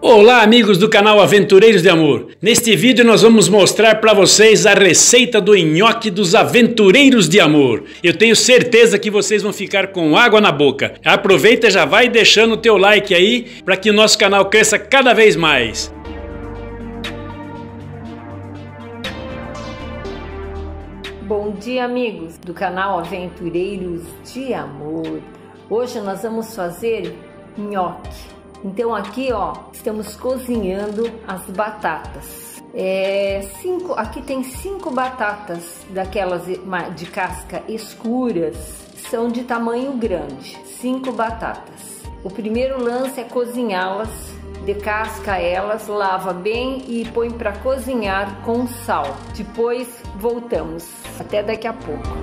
Olá amigos do canal Aventureiros de Amor. Neste vídeo nós vamos mostrar para vocês a receita do nhoque dos Aventureiros de Amor. Eu tenho certeza que vocês vão ficar com água na boca. Aproveita e já vai deixando o teu like aí para que o nosso canal cresça cada vez mais. Bom dia amigos do canal Aventureiros de Amor. Hoje nós vamos fazer nhoque. Então aqui ó, estamos cozinhando as batatas. Aqui tem 5 batatas daquelas de casca escuras, são de tamanho grande, 5 batatas. O primeiro lance é cozinhá-las, descasca elas, lava bem e põe para cozinhar com sal. Depois voltamos, até daqui a pouco.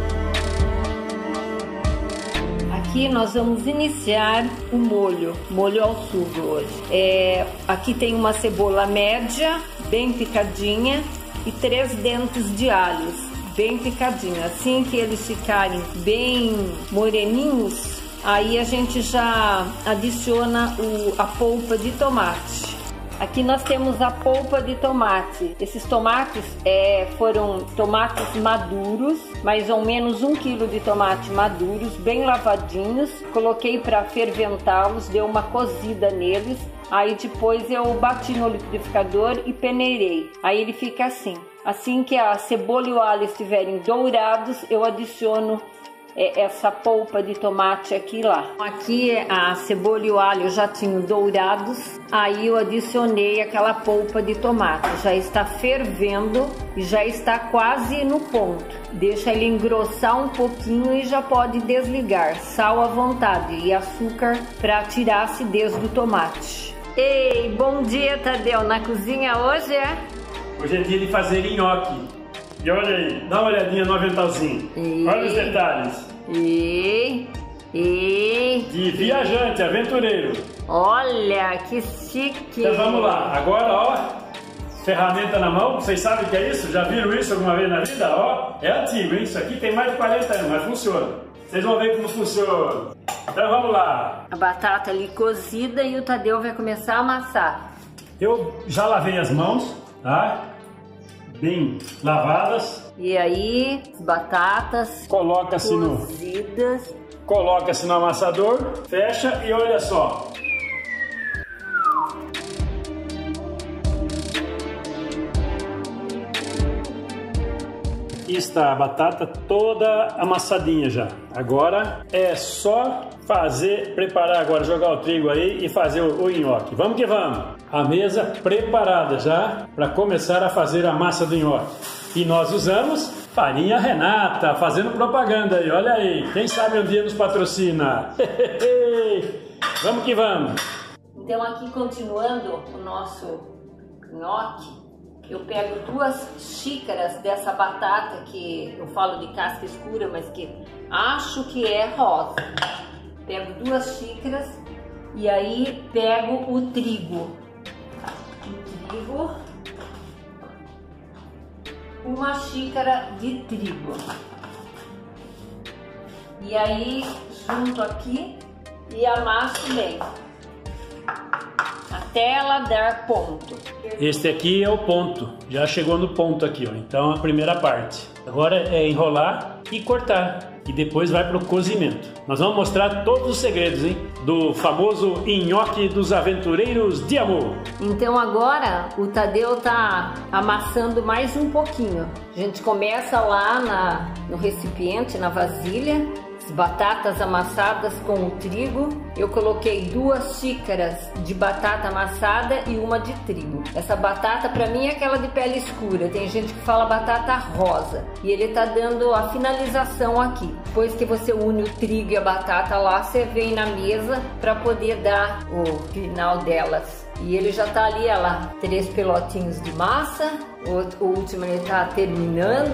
Aqui nós vamos iniciar o molho ao sugo hoje. Aqui tem uma cebola média, bem picadinha, e 3 dentes de alhos, bem picadinho. Assim que eles ficarem bem moreninhos, aí a gente já adiciona a polpa de tomate. Aqui nós temos a polpa de tomate. Esses tomates foram tomates maduros, mais ou menos 1 kg de tomate maduros, bem lavadinhos. Coloquei para ferventá-los, dei uma cozida neles. Aí depois eu bati no liquidificador e peneirei. Aí ele fica assim. Assim que a cebola e o alho estiverem dourados, eu adiciono essa polpa de tomate aqui lá. Aqui a cebola e o alho já tinham dourados, aí eu adicionei aquela polpa de tomate. Já está fervendo e já está quase no ponto. Deixa ele engrossar um pouquinho e já pode desligar. Sal à vontade e açúcar para tirar a acidez do tomate. Ei, bom dia Tadeu, na cozinha hoje Hoje é dia de fazer nhoque. E olha aí, dá uma olhadinha no aventalzinho. Olha os detalhes. De viajante, aventureiro. Olha, que chique. Então vamos lá, agora ó, ferramenta na mão. Vocês sabem o que é isso? Já viram isso alguma vez na vida? Ó, é antigo, hein? Isso aqui tem mais de 40 anos, mas funciona. Vocês vão ver como funciona. Então vamos lá. A batata ali cozida e o Tadeu vai começar a amassar. Eu já lavei as mãos, tá? Bem lavadas. E aí, as batatas coloca-se cozidas. Coloca-se no amassador, fecha e olha só. Está a batata toda amassadinha já. Agora é só preparar agora, jogar o trigo aí e fazer o nhoque. Vamos que vamos! A mesa preparada já para começar a fazer a massa do nhoque. E nós usamos farinha Renata, fazendo propaganda aí, olha aí. Quem sabe um dia nos patrocina. Vamos que vamos! Então aqui continuando o nosso nhoque, eu pego 2 xícaras dessa batata que eu falo de casca escura, mas que acho que é rosa. Pego 2 xícaras e aí pego o trigo. Uma xícara de trigo. E aí junto aqui e amasso bem. Até ela dar ponto. Este aqui é o ponto, já chegou no ponto aqui, ó. Então a primeira parte. Agora é enrolar e cortar e depois vai para o cozimento. Nós vamos mostrar todos os segredos, hein, do famoso nhoque dos Aventureiros de Amor. Então agora o Tadeu tá amassando mais um pouquinho. A gente começa lá no recipiente, na vasilha. Batatas amassadas com o trigo. Eu coloquei 2 xícaras de batata amassada e uma de trigo. Essa batata para mim é aquela de pele escura. Tem gente que fala batata rosa. E ele tá dando a finalização aqui. Depois que você une o trigo e a batata lá, você vem na mesa para poder dar o final delas. E ele já tá ali, olha lá, 3 pelotinhos de massa. O último ele tá terminando.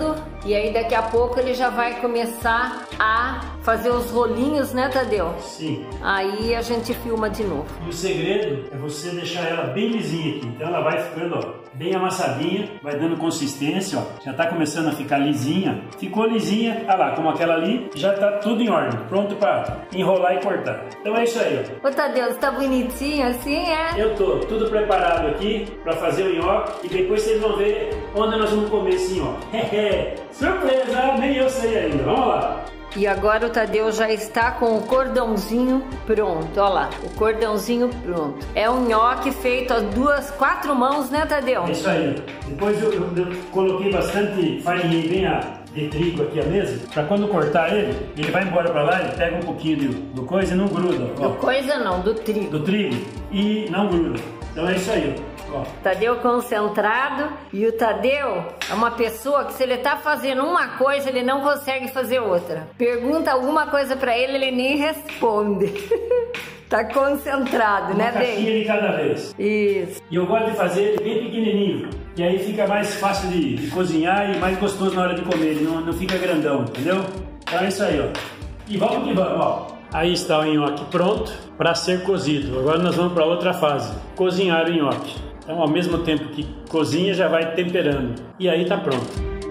E aí daqui a pouco ele já vai começar a fazer os rolinhos, né, Tadeu? Sim. Aí a gente filma de novo. E o segredo é você deixar ela bem lisinha aqui. Então ela vai ficando, ó, bem amassadinha, vai dando consistência, ó. Já tá começando a ficar lisinha. Ficou lisinha, olha lá, como aquela ali, já tá tudo em ordem, pronto para enrolar e cortar. Então é isso aí, ó. Ô Tadeu, você tá bonitinho assim, é? Eu tô tudo preparado aqui para fazer o nhoque e depois vocês vão ver onde nós vamos comer esse nhoque. Surpresa, nem eu sei ainda. Vamos lá. E agora o Tadeu já está com o cordãozinho pronto, olha lá, o cordãozinho pronto. É um nhoque feito a 4 mãos, né, Tadeu? É isso aí. Depois eu coloquei bastante farinha bem de trigo aqui a mesa, para quando cortar ele vai embora para lá, ele pega um pouquinho do coisa e não gruda. Ó. Do coisa não, do trigo. Do trigo e não gruda. Então é isso aí, ó. Tadeu concentrado, e o Tadeu é uma pessoa que se ele tá fazendo uma coisa, ele não consegue fazer outra. Pergunta alguma coisa pra ele, ele nem responde. Tá concentrado, né, Bem? Uma caixinha de cada vez. Isso. E eu gosto de fazer ele bem pequenininho, e aí fica mais fácil de cozinhar e mais gostoso na hora de comer, ele não fica grandão, entendeu? Então é isso aí, ó. E vamos que vamos, ó. Aí está o nhoque pronto para ser cozido. Agora nós vamos para outra fase, cozinhar o nhoque. Então, ao mesmo tempo que cozinha, já vai temperando. E aí tá pronto.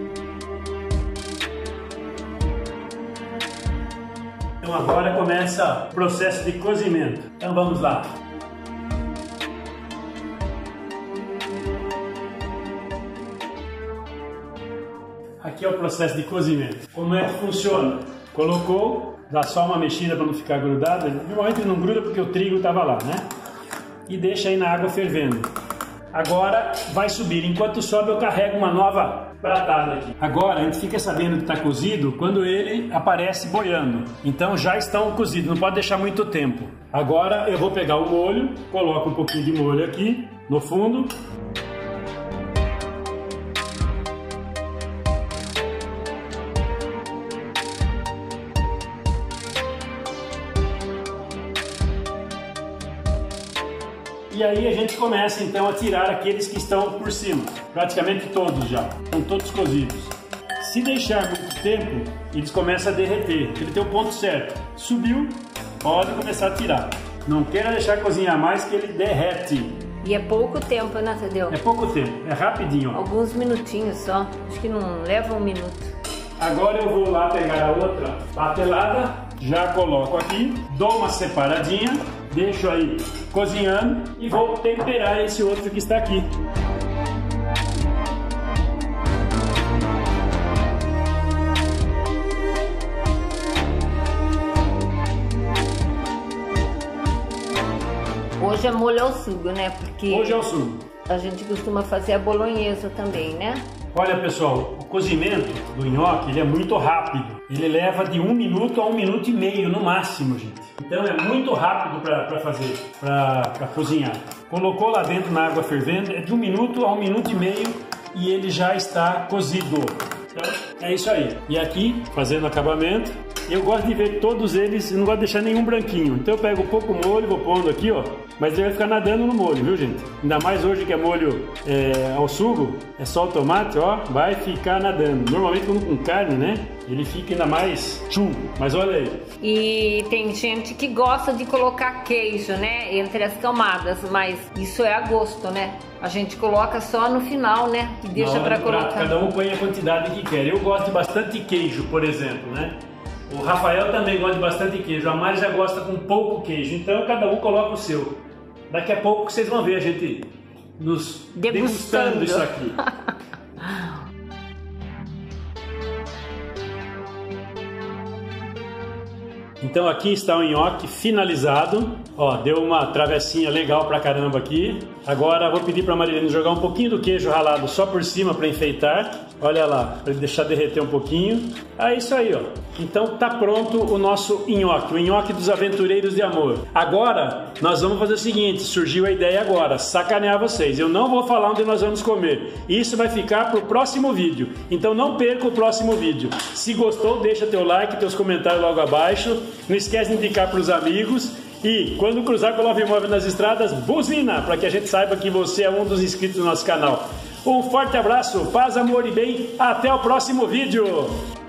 Então agora começa o processo de cozimento. Então vamos lá. Aqui é o processo de cozimento. Como é que funciona? Colocou, dá só uma mexida para não ficar grudado. Normalmente não gruda porque o trigo estava lá, né? E deixa aí na água fervendo. Agora vai subir. Enquanto sobe, eu carrego uma nova pratada aqui. Agora a gente fica sabendo que está cozido quando ele aparece boiando. Então já estão cozidos, não pode deixar muito tempo. Agora eu vou pegar o molho, coloco um pouquinho de molho aqui no fundo. E aí a gente começa então a tirar aqueles que estão por cima, praticamente todos já, estão todos cozidos. Se deixar muito tempo, eles começam a derreter, ele tem o ponto certo. Subiu, pode começar a tirar. Não queira deixar cozinhar mais que ele derrete. E é pouco tempo, né, Tadeu? É pouco tempo, é rapidinho. Ó. Alguns minutinhos só, acho que não leva 1 minuto. Agora eu vou lá pegar a outra patelada, já coloco aqui, dou uma separadinha, deixo aí cozinhando e vou temperar esse outro que está aqui. Hoje é molho ao sugo, né? Porque hoje é o sugo. A gente costuma fazer a bolonhesa também, né? Olha, pessoal, o cozimento do nhoque ele é muito rápido. Ele leva de 1 minuto a 1 minuto e meio no máximo, gente. Então é muito rápido para fazer, para cozinhar. Colocou lá dentro na água fervendo, é de 1 minuto a 1 minuto e meio e ele já está cozido. Então é isso aí. E aqui, fazendo acabamento, eu gosto de ver todos eles, não gosto de deixar nenhum branquinho. Então eu pego um pouco molho, vou pondo aqui, ó. Mas ele vai ficar nadando no molho, viu, gente? Ainda mais hoje que é molho ao sugo, é só o tomate, ó, vai ficar nadando. Normalmente com carne, né? Ele fica ainda mais tchum, mas olha aí. E tem gente que gosta de colocar queijo, né? Entre as camadas, mas isso é a gosto, né? A gente coloca só no final, né? Que deixa para colocar. Cada um põe a quantidade que quer. Eu gosto de bastante queijo, por exemplo, né? O Rafael também gosta de bastante queijo, a Mari já gosta com pouco queijo, então cada um coloca o seu. Daqui a pouco vocês vão ver a gente nos degustando isso aqui. Então aqui está o nhoque finalizado. Ó, deu uma travessinha legal pra caramba aqui. Agora vou pedir pra Marilene jogar um pouquinho do queijo ralado só por cima para enfeitar. Olha lá, para deixar derreter um pouquinho. É isso aí, ó. Então tá pronto o nosso nhoque, o nhoque dos aventureiros de amor. Agora nós vamos fazer o seguinte, surgiu a ideia agora, sacanear vocês. Eu não vou falar onde nós vamos comer. Isso vai ficar pro próximo vídeo. Então não perca o próximo vídeo. Se gostou, deixa teu like, teus comentários logo abaixo. Não esquece de indicar pros amigos. E quando cruzar com o Love Imóvel nas estradas, buzina, para que a gente saiba que você é um dos inscritos do nosso canal. Um forte abraço, paz, amor e bem. Até o próximo vídeo.